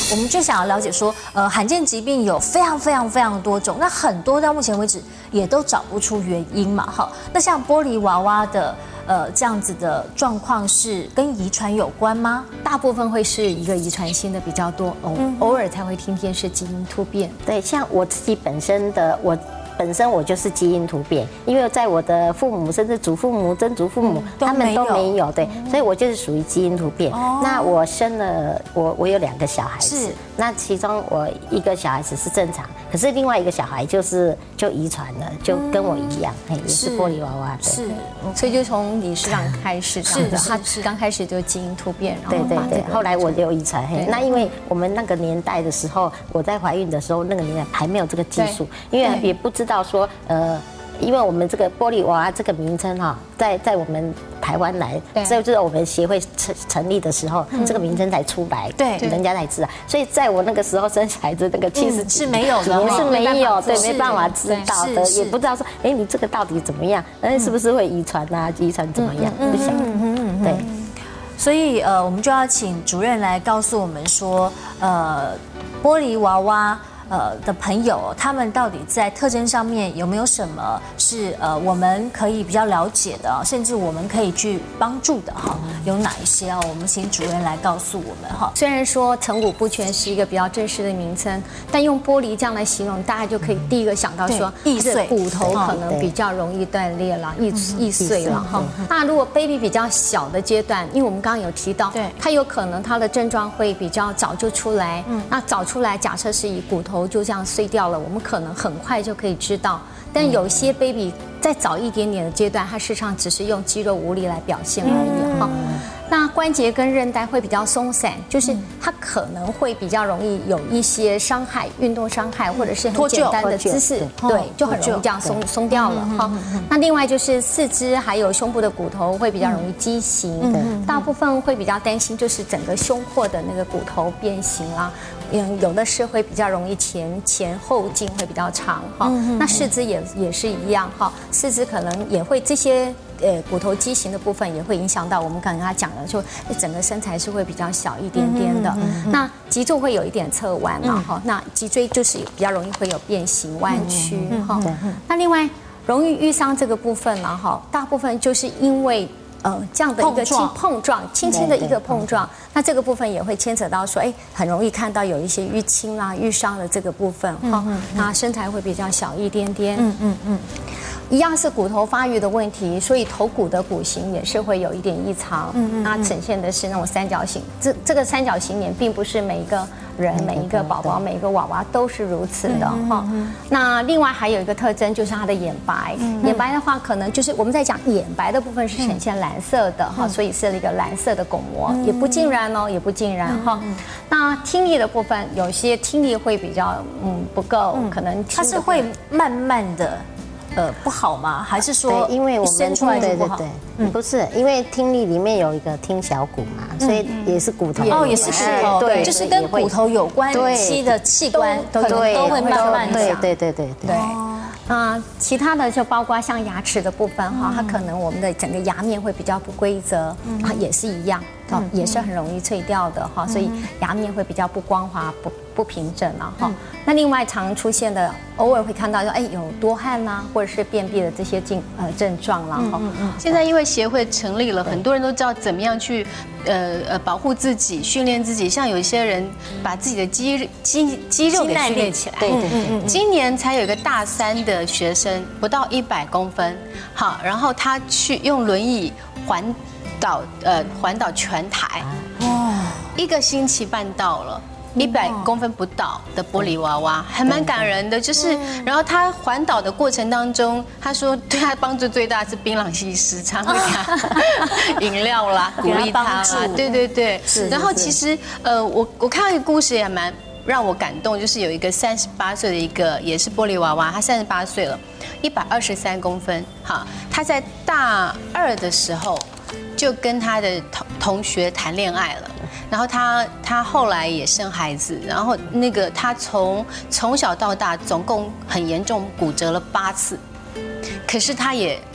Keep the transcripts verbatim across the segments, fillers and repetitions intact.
我们就想要了解说，呃，罕见疾病有非常非常非常多种，那很多到目前为止也都找不出原因嘛，哈。那像玻璃娃娃的。呃，这样子的状况是跟遗传有关吗？ 大部分会是一个遗传性的比较多，偶偶尔才会听见是基因突变。 对，像我自己本身的我。本身我就是基因突变，因为在我的父母甚至祖父母、曾祖父母，他们都没有，对，所以我就是属于基因突变。那我生了我我有两个小孩子，那其中我一个小孩子是正常，可是另外一个小孩就是就遗传了，就跟我一样，也是玻璃娃娃的。 是，所以就从你身上开始，是的，他刚开始就基因突变， 对对对，后来我就遗传。那因为我们那个年代的时候，我在怀孕的时候，那个年代还没有这个技术，因为也不知道。知道说，呃，因为我们这个玻璃娃娃这个名称哈，在在我们台湾来，所以就是我们协会成成立的时候，这个名称才出来，对，人家才知道。所以在我那个时候生小孩子那个七十是没有的， 是没有，对，没办法知道的，也不知道说，哎，你这个到底怎么样？哎，是不是会遗传啊？遗传怎么样？不晓得，对。 所以呃，我们就要请主任来告诉我们说，呃，玻璃娃娃。呃的朋友，他们到底在特征上面有没有什么是呃我们可以比较了解的，甚至我们可以去帮助的哈？有哪一些啊？我们请主任来告诉我们哈。 虽然说成骨不全是一个比较正式的名称，但用玻璃这样来形容，大家就可以第一个想到说，易碎，骨头可能比较容易断裂了，易易碎了哈。那如果 baby 比较小的阶段，因为我们刚刚有提到，对，它有可能它的症状会比较早就出来，那早出来，假设是以骨头就这样碎掉了，我们可能很快就可以知道。但有些 baby 在早一点点的阶段，它事实上只是用肌肉无力来表现而已哈。那关节跟韧带会比较松散，就是它可能会比较容易有一些伤害，运动伤害或者是很简单的姿势，对，就很容易这样松松掉了哈。那另外就是四肢还有胸部的骨头会比较容易畸形，大部分会比较担心就是整个胸廓的那个骨头变形啦。嗯，有的是会比较容易前前后径会比较长哈，那四肢也也是一样哈，四肢可能也会这些呃骨头畸形的部分也会影响到我们刚刚讲的，就整个身材是会比较小一点点的。那脊柱会有一点侧弯嘛哈，那脊椎就是比较容易会有变形弯曲哈。那另外容易淤伤这个部分呢哈，大部分就是因为。呃，这样的一个轻碰撞，轻轻的一个碰撞，那这个部分也会牵扯到说，哎，很容易看到有一些淤青啊、淤伤的这个部分哈，那身材会比较小一点点，嗯嗯嗯，一样是骨头发育的问题，所以头骨的骨型也是会有一点异常，嗯嗯，那呈现的是那种三角形，这这个三角形脸并不是每一个人、每一个宝宝、每一个娃娃都是如此的哈。那另外还有一个特征就是它的眼白，眼白的话可能就是我们在讲眼白的部分是呈现蓝色的哈，所以是一个蓝色的巩膜，也不尽然哦，也不尽然哈。那听力的部分，有些听力会比较嗯不够，可能它是会慢慢的。呃，不好吗？还是说， 因为我们生出来就不好？ 对对对，不是，因为听力里面有一个听小骨嘛，所以也是骨头。 哦，也是骨头，对，就是跟骨头有关系的器官，可能都会慢慢讲。对对对对。 啊，其他的就包括像牙齿的部分哈，它可能我们的整个牙面会比较不规则，啊，也是一样，也是很容易脆掉的哈，所以牙面会比较不光滑、不不平整了哈。那另外常出现的，偶尔会看到说，哎，有多汗啦，或者是便秘的这些症呃症状啦哈。 现在因为协会成立了，很多人都知道怎么样去呃呃保护自己、训练自己。像有一些人把自己的肌肌肌肉给训练起来。 对对对。 今年才有一个大三的学生，不到一百公分，好，然后他去用轮椅环岛呃环岛全台，哦，一个星期办到了。一百公分不到的玻璃娃娃，还蛮感人的。就是，然后他环岛的过程当中，他说对他帮助最大是槟榔西施，常会给他饮料啦，鼓励他啦。对对对。然后其实呃，我我看到一个故事也蛮让我感动，就是有一个三十八岁的一个也是玻璃娃娃，他三十八岁了，一百二十三公分，哈，他在大二的时候就跟他的同同学谈恋爱了。然后他他后来也生孩子，然后那个他从从小到大总共很严重骨折了八次，可是他也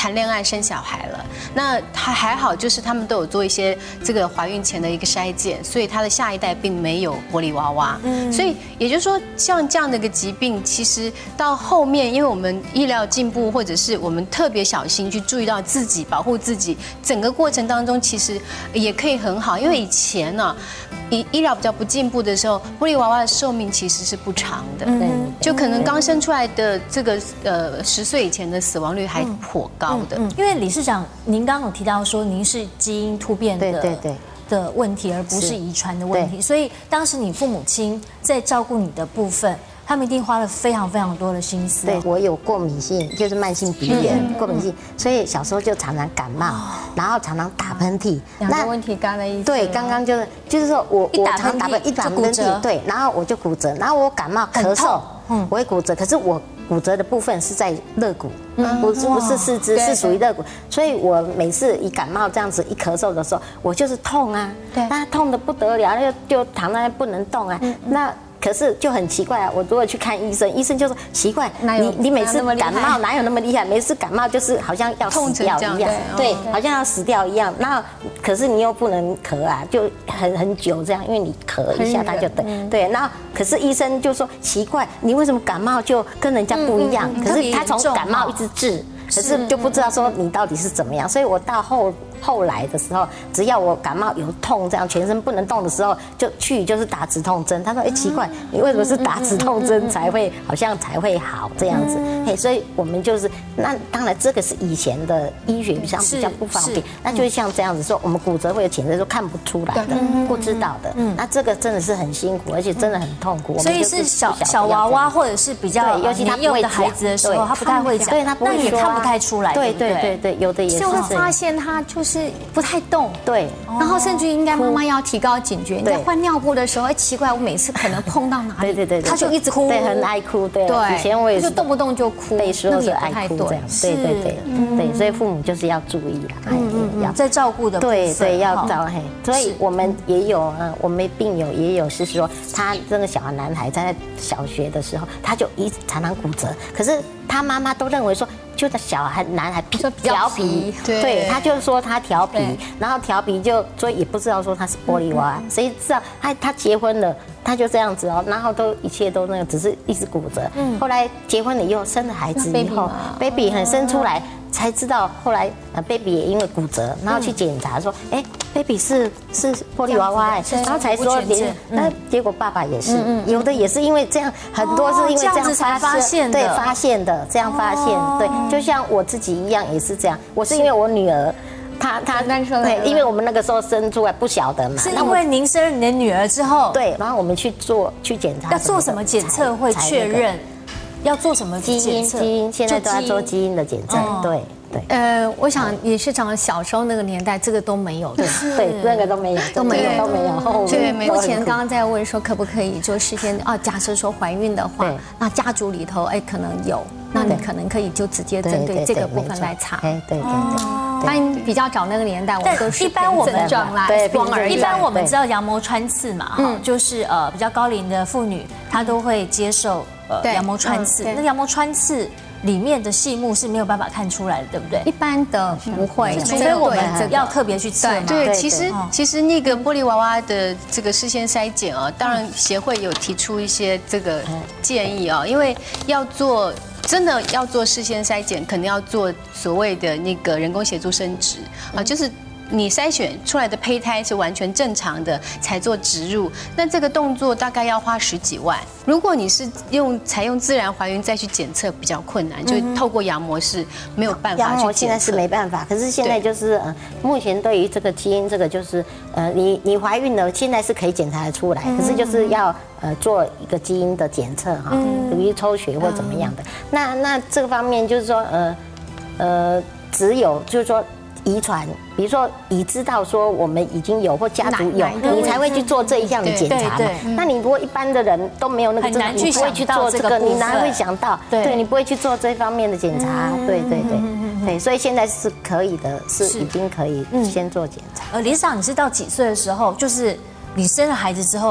谈恋爱生小孩了。那还还好，就是他们都有做一些这个怀孕前的一个筛检，所以他的下一代并没有玻璃娃娃。嗯，所以也就是说，像这样的一个疾病，其实到后面，因为我们医疗进步，或者是我们特别小心去注意到自己保护自己，整个过程当中其实也可以很好。因为以前呢，医医疗比较不进步的时候，玻璃娃娃的寿命其实是不长的，嗯，就可能刚生出来的这个呃十岁以前的死亡率还颇高的。 因为理事长，您刚刚有提到说您是基因突变的， 对对对。 的问题，而不是遗传的问题，所以当时你父母亲在照顾你的部分，他们一定花了非常非常多的心思。 对，我有过敏性，就是慢性鼻炎，过敏性，所以小时候就常常感冒，然后常常打喷嚏。 两个问题刚才一对，刚刚就是就是说我我常打喷一打喷嚏，对，然后我就骨折，然后我感冒咳嗽，嗯，我会骨折，可是我骨折的部分是在肋骨，不是不是四肢，是属于肋骨，所以我每次一感冒这样子一咳嗽的时候，我就是痛啊，对，那痛得不得了，就就躺在那不能动啊，那。可是就很奇怪啊！我如果去看医生，医生就说奇怪，你你每次感冒哪有那么厉害？每次感冒就是好像要死掉一样，对，好像要死掉一样。那可是你又不能咳啊，就很很久这样，因为你咳一下它就对对。然后可是医生就说奇怪，你为什么感冒就跟人家不一样？可是他从感冒一直治。可是就不知道说你到底是怎么样，所以我到后后来的时候，只要我感冒有痛，这样全身不能动的时候，就去就是打止痛针。他说：“哎，奇怪，你为什么是打止痛针才会好像才会好这样子？”嘿，所以我们就是那当然这个是以前的医学上比较不方便，那就像这样子说，我们骨折会有潜质都看不出来的，不知道的。那这个真的是很辛苦，而且真的很痛苦。 所以是小小娃娃或者是比较尤其他幼的孩子的时候，他不太会讲， 对他不会说。 不太出来， 对对对对，有的也是就会发现他就是不太动， 对， 然后甚至应该妈妈要提高警觉，你在换尿布的时候，哎，奇怪，我每次可能碰到哪里， 对对对， 他就一直哭， 对，很爱哭，对，以前我也就动不动就哭， 被说是爱哭这样，对对对对，所以父母就是要注意啦， 嗯嗯，在照顾的对对要照嘿，所以我们也有啊，我们病友也有是说，他这个小男孩在小学的时候，他就一常常骨折，可是他妈妈都认为说。就是小孩男孩调皮，对，他就说他调皮，然后调皮就所以也不知道说他是玻璃娃娃，谁知道他他结婚了，他就这样子哦，然后都一切都那个，只是一直骨折。后来结婚了以后生了孩子以后 ，baby 很生出来。才知道，后来呃 baby 也因为骨折，然后去检查说，哎 baby 是是玻璃娃娃哎，然后才说连那结果爸爸也是，有的也是因为这样，很多是因为这样才发现对发现的，这样发现对，就像我自己一样也是这样，我是因为我女儿。他他对，因为我们那个时候生出来不晓得嘛， 是因为您生了你的女儿之后， 对，然后我们去做去检查， 要做什么检测会确认？要做什么基因？基因现在都要做基因的检测，对对。 呃，我想理事长小时候那个年代，这个都没有的， 对，那个都没有，都没有，都没有。 对，目前刚刚在问说，可不可以就事先啊？假设说怀孕的话，那家族里头哎可能有，那你可能可以就直接针对这个部分来查。 对对对。 但比较早那个年代，我们都是一般我们对光儿，一般我们知道羊膜穿刺嘛，哈，就是呃比较高龄的妇女，她都会接受呃羊膜穿刺。那羊膜穿刺里面的细目是没有办法看出来的，对不对？ 一般的不会， 除非我们要特别去测。 对，其实其实那个玻璃娃娃的这个事先筛检啊，当然协会有提出一些这个建议啊，因为要做。真的要做事先筛检，可能要做所谓的那个人工协助生殖啊，就是你筛选出来的胚胎是完全正常的，才做植入。那这个动作大概要花十几万。如果你是用采用自然怀孕再去检测，比较困难，就透过羊膜是没有办法去检测。 羊膜现在是没办法，可是现在就是呃，目前对于这个基因这个就是呃，你你怀孕了，现在是可以检查得出来，可是就是要。呃，做一个基因的检测哈，比如抽血或怎么样的。那那这个方面就是说，呃呃，只有就是说遗传，比如说已知道说我们已经有或家族有，你才会去做这一项的检查嘛。那你如果一般的人都没有那个，你不会去做这个，你哪会想到？对，你不会去做这方面的检查。对对对对，所以现在是可以的，是已经可以先做检查。 呃，理事长，你是到几岁的时候，就是你生了孩子之后？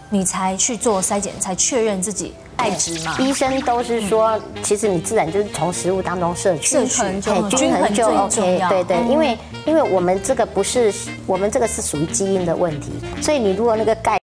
你才去做筛检，才确认自己钙质嘛？ 医生都是说，其实你自然就是从食物当中摄取， 摄取均衡就 OK。对对，因为因为我们这个不是，我们这个是属于基因的问题，所以你如果那个钙。